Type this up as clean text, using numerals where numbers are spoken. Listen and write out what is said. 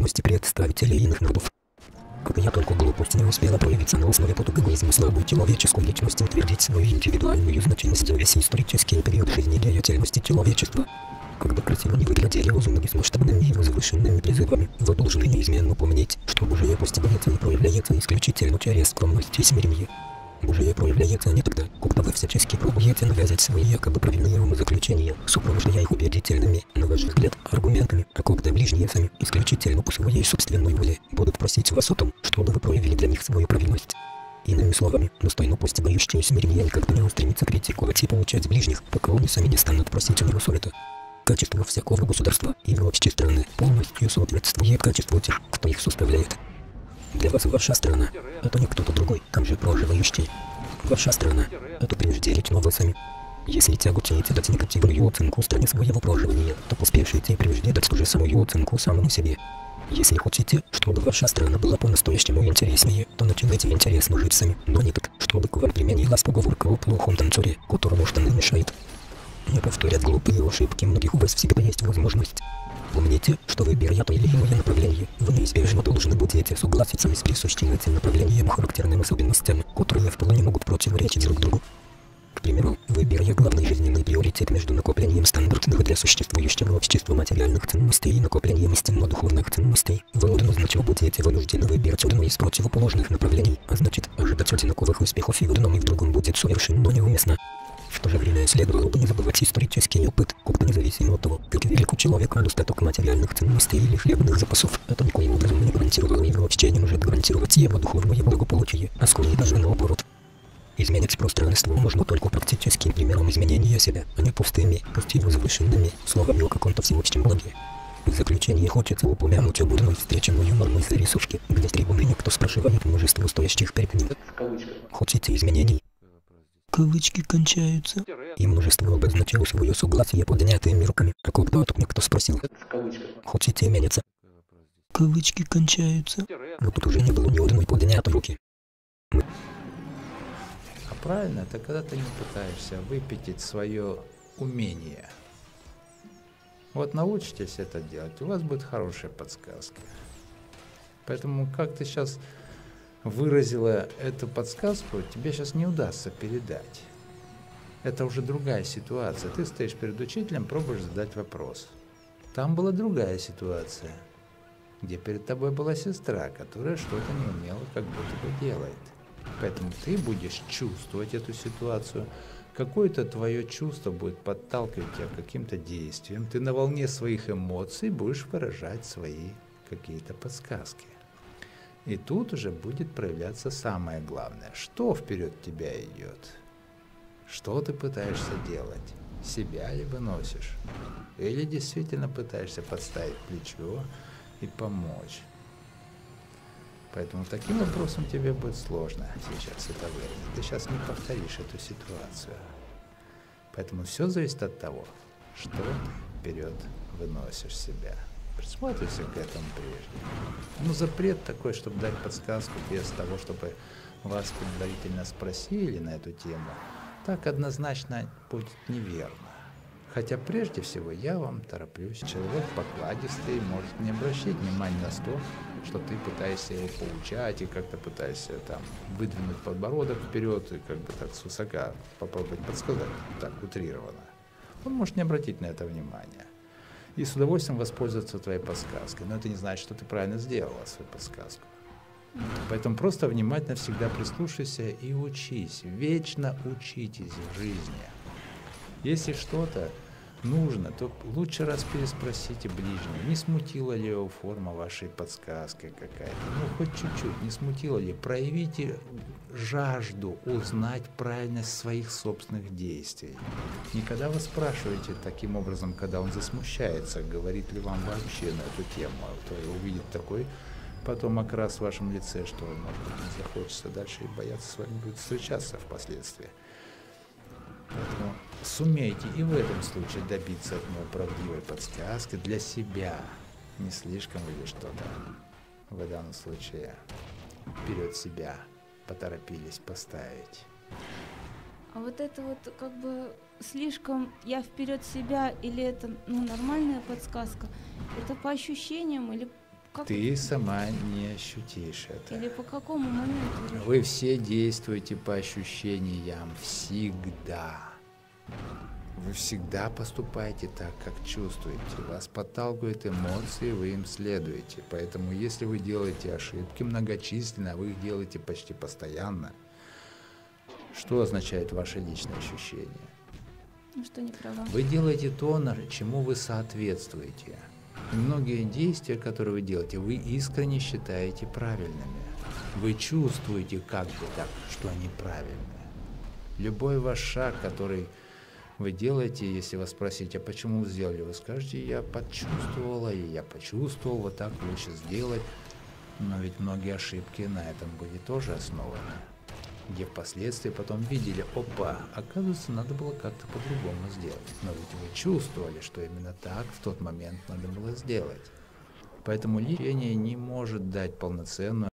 чувствительности представителей иных народов. Какая только глупость не успела проявиться на основе потугоизма слабой человеческой личности утвердить свою индивидуальную значимость за весь исторический период жизнедеятельности человечества. Как бы красиво не выглядели лозунги с масштабными и возвышенными призывами, вы должны неизменно помнить, что Божие постигается и проявляется исключительно через скромность и смирение. Божие проявляется не тогда, когда вы всячески пробуете навязать свои якобы правильные умозаключения, сопровождая их убедительными, на ваш взгляд, аргументами, а когда ближние сами, исключительно по своей собственной воле, будут просить вас о том, чтобы вы проявили для них свою правильность. Иными словами, достойно постигающие смирение никогда не устремится критиковать и получать ближних, пока они сами не станут просить у него совета. Качество всякого государства и вообще страны полностью соответствует качеству тех, кто их составляет. Для вас ваша страна – это не кто-то другой, там же проживающий. Ваша страна – это прежде лично вы сами. Если тяготеете дать негативную оценку стране своего проживания, то поспешите прежде дать ту же самую оценку самому себе. Если хотите, чтобы ваша страна была по-настоящему интереснее, то начинайте интересно жить сами, но не так, чтобы к вам применилась поговорка о плохом танцоре, которому штаны мешают. Не повторят глупые ошибки многих, у вас всегда есть возможность. Помните, что выбирая то или иное направление, вы неизбежно должны будете согласиться с присущими этим направлением характерным особенностям, которые вполне могут противоречить друг другу. К примеру, выбирая главный жизненный приоритет между накоплением стандартных для существующего общества материальных ценностей и накоплением истинно-духовных ценностей, вы однозначно будете вынуждены выбирать одно из противоположных направлений, а значит, ожидать одинаковых успехов и в одном и в другом будет совершенно неуместно. В то же время следовало бы не забывать исторический опыт, как-то независимо от того, как велик у человека достаток материальных ценностей или хлебных запасов, это никоим образом не гарантировало и вообще не может гарантировать его духовное благополучие, а скорее даже наоборот. Изменить пространство можно только практическим примером изменения себя, а не пустыми, пусть и возвышенными словами о каком-то всеобщем благе. В заключение хочется упомянуть об одной встреченной юморной зарисовке, где с трибуны никто спрашивает множество стоящих перед ним. Хотите изменений? Кавычки кончаются. И множество обозначило свое согласие поднятыми руками, а когда-то никто спросил. Хотите меняться? Кавычки кончаются. Но тут уже не было ни одной поднятой руки. А правильно, это когда ты не пытаешься выпятить свое умение. Вот научитесь это делать, у вас будет хорошая подсказка. Поэтому как ты сейчас выразила эту подсказку, тебе сейчас не удастся передать. Это уже другая ситуация. Ты стоишь перед учителем, пробуешь задать вопрос. Там была другая ситуация, где перед тобой была сестра, которая что-то не умела, как будто бы делает. Поэтому ты будешь чувствовать эту ситуацию. Какое-то твое чувство будет подталкивать тебя к каким-то действиям. Ты на волне своих эмоций будешь выражать свои какие-то подсказки. И тут уже будет проявляться самое главное. Что вперед тебя идет? Что ты пытаешься делать? Себя ли выносишь? Или действительно пытаешься подставить плечо и помочь? Поэтому таким вопросом тебе будет сложно сейчас это выразить. Ты сейчас не повторишь эту ситуацию. Поэтому все зависит от того, что ты вперед выносишь себя. Присмотрися к этому прежде. Ну, запрет такой, чтобы дать подсказку без того, чтобы вас предварительно спросили на эту тему, так однозначно будет неверно. Хотя прежде всего я вам тороплюсь. Человек покладистый может не обращать внимания на то, что ты пытаешься его поучать и как-то пытаешься там выдвинуть подбородок вперед и как бы так свысока попробовать подсказать, так утрированно. Он может не обратить на это внимания. И с удовольствием воспользоваться твоей подсказкой. Но это не значит, что ты правильно сделала свою подсказку. Поэтому просто внимательно всегда прислушайся и учись. Вечно учитесь в жизни. Если что-то нужно, то лучше раз переспросите ближнего, не смутила ли его форма вашей подсказки какая-то. Ну, хоть чуть-чуть, не смутила ли. Проявите жажду узнать правильность своих собственных действий. Никогда вы спрашиваете таким образом, когда он засмущается, говорит ли вам вообще на эту тему, то увидит такой потом окрас в вашем лице, что, может быть, не захочется дальше и бояться с вами будет встречаться впоследствии. Поэтому сумейте и в этом случае добиться от него правдивой подсказки для себя. Не слишком ли что-то в данном случае вперед себя поторопились поставить. А вот это вот как бы слишком я вперед себя, или это нормальная подсказка? Это по ощущениям или Ты сама не ощутишь это. Или по какому моменту? Вы все действуете по ощущениям всегда. Вы всегда поступаете так, как чувствуете. Вас подталкивают эмоции, вы им следуете. Поэтому если вы делаете ошибки многочисленно, вы их делаете почти постоянно, что означает ваше личное ощущение? Ну что не права. Вы делаете то, чему вы соответствуете. И многие действия, которые вы делаете, вы искренне считаете правильными. Вы чувствуете как бы так, что они правильные. Любой ваш шаг, который вы делаете, если вас спросить, а почему вы сделали, вы скажете, я почувствовала, и я почувствовал, вот так лучше сделать. Но ведь многие ошибки на этом были тоже основаны, где впоследствии потом видели, опа, оказывается, надо было как-то по-другому сделать. Но ведь вы чувствовали, что именно так в тот момент надо было сделать. Поэтому лечение не может дать полноценную